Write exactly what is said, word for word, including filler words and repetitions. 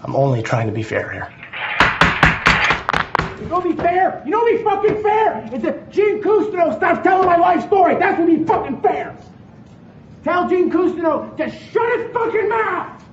I'm only trying to be fair here. You know be fair? You know be fucking fair? Is that Gene Cousineau stops telling my life story. That's what be fucking fair. Tell Gene Cousineau to shut his fucking mouth.